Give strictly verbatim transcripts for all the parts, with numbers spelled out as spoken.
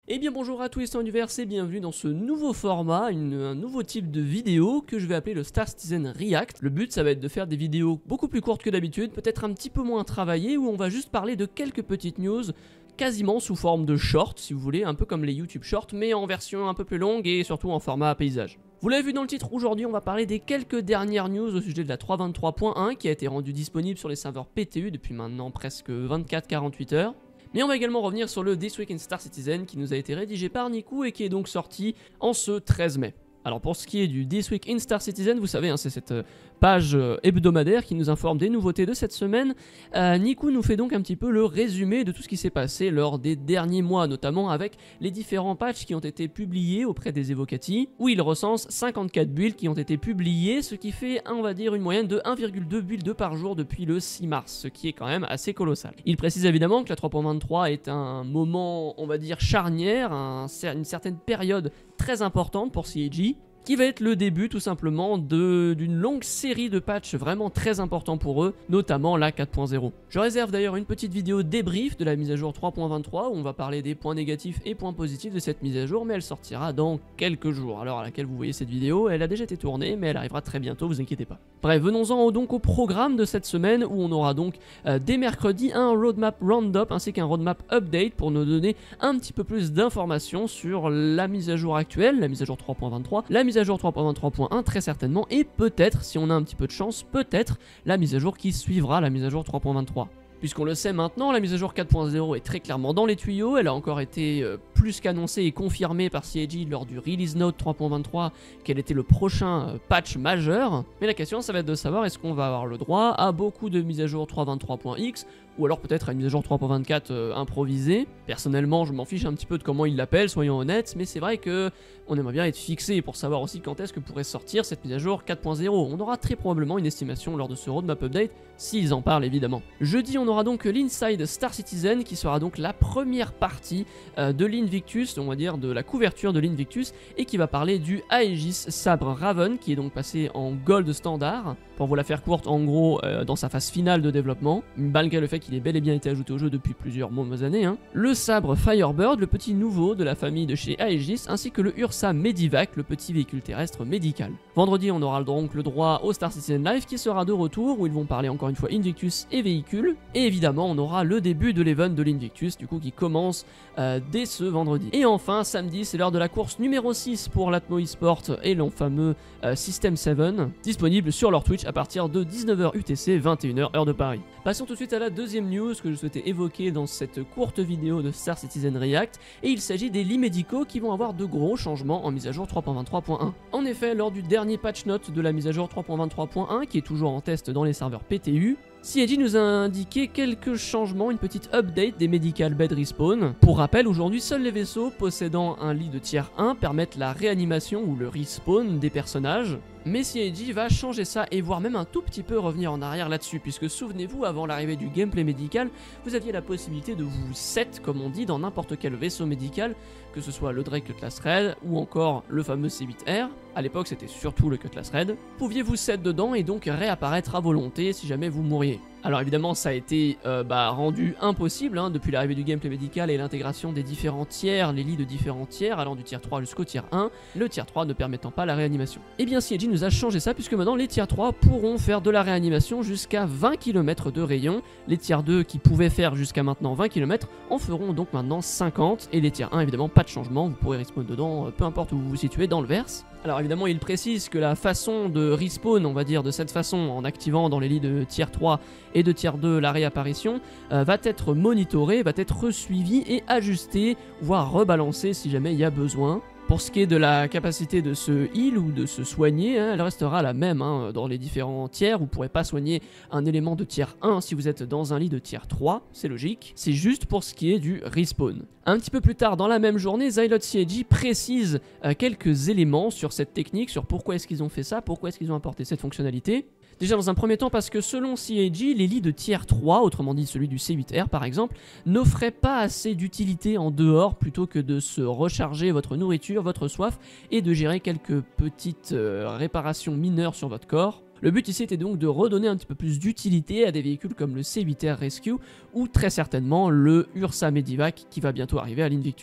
Eh bien bonjour à tous les Stars d'Univers et bienvenue dans ce nouveau format, une, un nouveau type de vidéo que je vais appeler le Star Citizen React. Le but ça va être de faire des vidéos beaucoup plus courtes que d'habitude, peut-être un petit peu moins travaillées, où on va juste parler de quelques petites news, quasiment sous forme de short si vous voulez, un peu comme les YouTube Shorts, mais en version un peu plus longue et surtout en format paysage. Vous l'avez vu dans le titre, aujourd'hui on va parler des quelques dernières news au sujet de la trois point vingt-trois point un qui a été rendue disponible sur les serveurs P T U depuis maintenant presque vingt-quatre à quarante-huit heures. Mais on va également revenir sur le This Week in Star Citizen qui nous a été rédigé par Niku et qui est donc sorti en ce treize mai. Alors pour ce qui est du This Week in Star Citizen, vous savez, hein, c'est cette euh, page euh, hebdomadaire qui nous informe des nouveautés de cette semaine. Euh, Niku nous fait donc un petit peu le résumé de tout ce qui s'est passé lors des derniers mois, notamment avec les différents patchs qui ont été publiés auprès des Evocati, où il recense cinquante-quatre builds qui ont été publiés, ce qui fait, on va dire, une moyenne de un virgule deux builds par jour depuis le six mars, ce qui est quand même assez colossal. Il précise évidemment que la trois point vingt-trois est un moment, on va dire, charnière, un, une certaine période très importante pour C I G, qui va être le début tout simplement d'une longue série de patchs vraiment très importants pour eux, notamment la quatre point zéro. Je réserve d'ailleurs une petite vidéo débrief de la mise à jour trois point vingt-trois où on va parler des points négatifs et points positifs de cette mise à jour, mais elle sortira dans quelques jours. Alors à laquelle vous voyez cette vidéo, elle a déjà été tournée, mais elle arrivera très bientôt, vous inquiétez pas. Bref, venons-en donc au programme de cette semaine où on aura donc euh, dès mercredi un roadmap roundup ainsi qu'un roadmap update pour nous donner un petit peu plus d'informations sur la mise à jour actuelle, la mise à jour trois point vingt-trois, la mise à jour trois point vingt-trois point un très certainement, et peut-être, si on a un petit peu de chance, peut-être la mise à jour qui suivra la mise à jour trois point vingt-trois. Puisqu'on le sait maintenant, la mise à jour quatre point zéro est très clairement dans les tuyaux, elle a encore été euh, plus qu'annoncée et confirmée par C I G lors du Release Note trois point vingt-trois quel était le prochain euh, patch majeur, mais la question ça va être de savoir est-ce qu'on va avoir le droit à beaucoup de mises à jour trois point vingt-trois point X, ou alors peut-être à une mise à jour trois point vingt-quatre euh, improvisée. Personnellement je m'en fiche un petit peu de comment ils l'appellent, soyons honnêtes, mais c'est vrai que on aimerait bien être fixé pour savoir aussi quand est-ce que pourrait sortir cette mise à jour quatre point zéro. On aura très probablement une estimation lors de ce roadmap update, s'ils en parlent évidemment. Jeudi on aura donc l'Inside Star Citizen qui sera donc la première partie euh, de l'Invictus, on va dire de la couverture de l'Invictus, et qui va parler du Aegis Sabre Raven qui est donc passé en Gold Standard. Pour vous la faire courte, en gros euh, dans sa phase finale de développement, malgré le fait qu'il ait bel et bien été ajouté au jeu depuis plusieurs mauvaises années, hein. Le sabre Firebird, le petit nouveau de la famille de chez Aegis, ainsi que le Ursa Medivac, le petit véhicule terrestre médical. Vendredi on aura donc le droit au Star Citizen Live qui sera de retour, où ils vont parler encore une fois Invictus et véhicules, et évidemment on aura le début de l'event de l'Invictus du coup qui commence euh, dès ce vendredi. Et enfin samedi c'est l'heure de la course numéro six pour l'Atmo eSport et le fameux euh, System sept, disponible sur leur Twitch à partir de dix-neuf heures U T C, vingt et une heures heure de Paris. Passons tout de suite à la deuxième news que je souhaitais évoquer dans cette courte vidéo de Star Citizen React, et il s'agit des lits médicaux qui vont avoir de gros changements en mise à jour trois point vingt-trois point un. En effet, lors du dernier patch note de la mise à jour trois point vingt-trois point un, qui est toujours en test dans les serveurs P T U, C I G nous a indiqué quelques changements, une petite update des Medical Bed Respawn. Pour rappel, aujourd'hui, seuls les vaisseaux possédant un lit de tier un permettent la réanimation ou le respawn des personnages. Mais C I G va changer ça et voire même un tout petit peu revenir en arrière là-dessus, puisque souvenez-vous, avant l'arrivée du gameplay médical, vous aviez la possibilité de vous set, comme on dit, dans n'importe quel vaisseau médical, que ce soit le Drake Cutlass Red ou encore le fameux C huit R. À l'époque, c'était surtout le Cutlass Red. Pouviez vous set dedans et donc réapparaître à volonté si jamais vous mouriez. Alors évidemment ça a été euh, bah, rendu impossible hein, depuis l'arrivée du gameplay médical et l'intégration des différents tiers, les lits de différents tiers allant du tier trois jusqu'au tier un, le tier trois ne permettant pas la réanimation. Et bien C I G nous a changé ça puisque maintenant les tier trois pourront faire de la réanimation jusqu'à vingt kilomètres de rayon, les tier deux qui pouvaient faire jusqu'à maintenant vingt kilomètres en feront donc maintenant cinquante, et les tier un évidemment pas de changement, vous pourrez respawn dedans euh, peu importe où vous vous situez dans le verse. Alors évidemment il précise que la façon de respawn, on va dire de cette façon, en activant dans les lits de tier trois et de tier deux la réapparition, euh, va être monitorée, va être suivie et ajustée, voire rebalancée si jamais il y a besoin. Pour ce qui est de la capacité de se heal ou de se soigner, hein, elle restera la même hein, dans les différents tiers. Vous ne pourrez pas soigner un élément de tier un si vous êtes dans un lit de tier trois, c'est logique. C'est juste pour ce qui est du respawn. Un petit peu plus tard dans la même journée, Zilot C I G précise euh, quelques éléments sur cette technique, sur pourquoi est-ce qu'ils ont fait ça, pourquoi est-ce qu'ils ont apporté cette fonctionnalité. Déjà dans un premier temps parce que selon C I G, les lits de tier trois, autrement dit celui du C huit R par exemple, n'offraient pas assez d'utilité en dehors plutôt que de se recharger votre nourriture, votre soif et de gérer quelques petites euh, réparations mineures sur votre corps. Le but ici était donc de redonner un petit peu plus d'utilité à des véhicules comme le C huit R Rescue ou très certainement le Ursa Medivac qui va bientôt arriver à l'Invictus.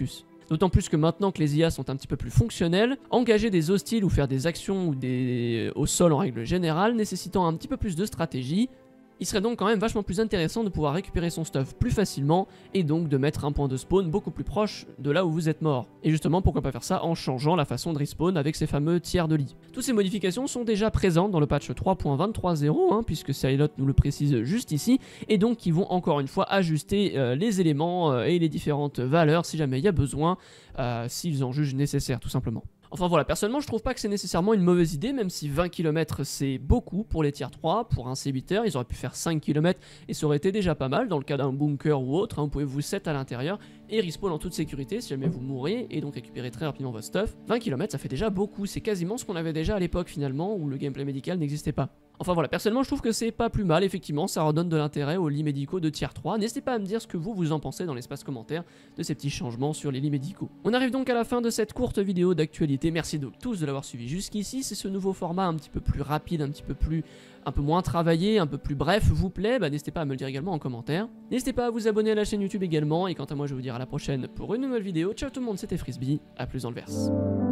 D'autant plus que maintenant que les I A sont un petit peu plus fonctionnelles, engager des hostiles ou faire des actions ou des... au sol en règle générale, nécessitant un petit peu plus de stratégie, il serait donc quand même vachement plus intéressant de pouvoir récupérer son stuff plus facilement et donc de mettre un point de spawn beaucoup plus proche de là où vous êtes mort. Et justement, pourquoi pas faire ça en changeant la façon de respawn avec ces fameux tiers de lit. Toutes ces modifications sont déjà présentes dans le patch trois point vingt-trois point zéro, hein, puisque Sylot nous le précise juste ici, et donc qui vont encore une fois ajuster euh, les éléments euh, et les différentes valeurs si jamais il y a besoin, euh, s'ils en jugent nécessaire tout simplement. Enfin voilà, personnellement je trouve pas que c'est nécessairement une mauvaise idée, même si vingt kilomètres c'est beaucoup pour les tiers trois, pour un C huit heures, ils auraient pu faire cinq kilomètres et ça aurait été déjà pas mal dans le cas d'un bunker ou autre, hein, vous pouvez vous set à l'intérieur et respawn en toute sécurité si jamais vous mourrez et donc récupérer très rapidement votre stuff. vingt kilomètres ça fait déjà beaucoup, c'est quasiment ce qu'on avait déjà à l'époque finalement où le gameplay médical n'existait pas. Enfin voilà, personnellement je trouve que c'est pas plus mal, effectivement, ça redonne de l'intérêt aux lits médicaux de tiers trois. N'hésitez pas à me dire ce que vous vous en pensez dans l'espace commentaire de ces petits changements sur les lits médicaux. On arrive donc à la fin de cette courte vidéo d'actualité, merci donc tous de l'avoir suivi jusqu'ici. Si ce nouveau format un petit peu plus rapide, un petit peu plus, un peu moins travaillé, un peu plus bref vous plaît, bah, n'hésitez pas à me le dire également en commentaire. N'hésitez pas à vous abonner à la chaîne YouTube également, et quant à moi je vais vous dire à la prochaine pour une nouvelle vidéo. Ciao tout le monde, c'était Frisbee, à plus dans le verse.